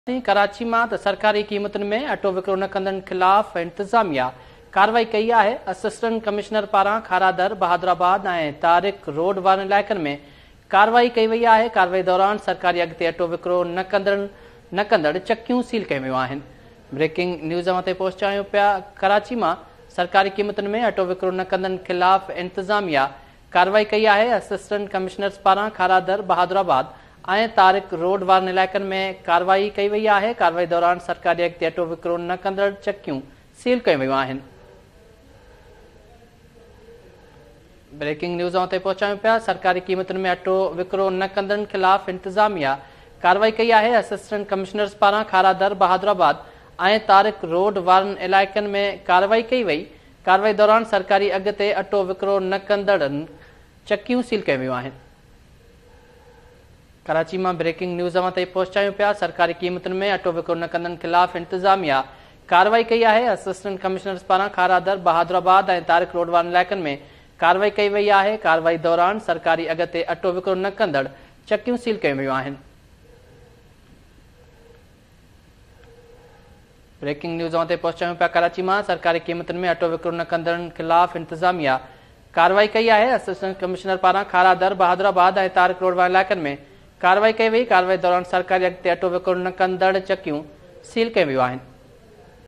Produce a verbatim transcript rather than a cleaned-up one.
कराची में तो सरकारी कीमतुनि में अटो विकिरो न कंदड़नि खिलाफ़ इंतजामिया कार्रवाई कई है। असिस्टेंट कमिश्नर पारां खारादर, बहादुराबाद और तारिक रोड वारनि इलाइक़नि में कार्रवाई कई वई है। कार्रवाई दौरान सरकारी अघ ते अटो विकिरो न कंदड़ न कंदड़ चक्कियूं सील कयूं वयूं आहिनि। ब्रेकिंग न्यूज़ ते पहुचायूं पिया। कराची में सरकारी कीमतुनि में अटो विकिरो न कंदड़नि खिलाफ़ इंतजामिया कार्रवाई कई है। असिस्टेंट कमिश्नर्स पारां खारादर, बहादुराबाद और तारिक रोड वारनि इलाइक़नि में कार्रवाई कई वई है। कार्रवाई दौरान सरकारी अघ ते अटो विकिरो न कंदड़ चक्कियूं सील कयूं वयूं आहिनि। ब्रेकिंग न्यूज़ ते पहुचायूं पिया। सरकारी कीमतुनि में अटो विकिरो न कंदड़नि खिलाफ़ इंतजामिया कार्रवाई कई है। असिस्टेंट कमिश्नर्स पारां खारादर, बहादुराबाद और तारिक रोड वारनि इलाइक़नि में कार्रवाई कई वई। कार्रवाई दौरान सरकारी अघ ते अटो विकिरो न कंदड़नि चक्कियूं सील कयूं वयूं आहिनि। कराची में ब्रेकिंग न्यूज़ ते पहुचायूं पिया। सरकारी कीमतुनि में अटो विकिरो न कंदड़नि खिलाफ़ इंतजामिया कार्रवाई कई है। असिस्टेंट कमिश्नर्स पारां खारादर, बहादुराबाद और तारिक रोड वारनि इलाइक़नि में कार्रवाई कई वई है। कार्रवाई दौरान सरकारी अघ ते अटो विकिरो न कंदड़ चक्कियूं सील कयूं वयूं आहिनि। ब्रेकिंग न्यूज़ ते पहुचायूं पिया। कराची में सरकारी कीमतुनि में अटो विकिरो न कंदड़नि खिलाफ़ इंतजामिया कार्रवाई कई है। असिस्टेंट कमिश्नर पारां खारादर, बहादुराबाद और तारिक रोड वारनि इलाइक़नि में कार्रवाई कई वई। कार्रवाई दौरान सरकारी अघ ते अटो विकिरो न कंदड़ चक्कियूं सील कयूं वयूं आहिनि।